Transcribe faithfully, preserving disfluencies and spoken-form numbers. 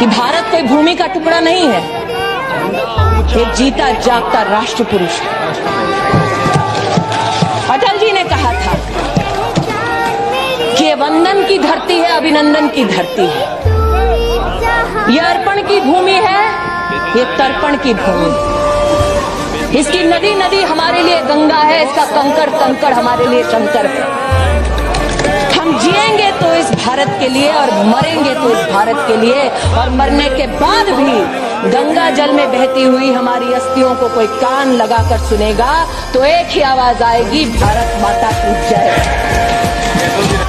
कि भारत कोई भूमि का टुकड़ा नहीं है, एक जीता जागता राष्ट्र पुरुष है। अटल जी ने कहा था कि ये वंदन की धरती है, अभिनंदन की धरती है, ये अर्पण की भूमि है, ये तर्पण की भूमि। इसकी नदी नदी हमारे लिए गंगा है, इसका कंकड़ कंकड़ हमारे लिए शंकर है। हम जिएंगे तो इस भारत के लिए और मरेंगे तो इस भारत के लिए, और मरने के बाद भी गंगा जल में बहती हुई हमारी अस्थियों को कोई कान लगाकर सुनेगा तो एक ही आवाज आएगी, भारत माता की जय।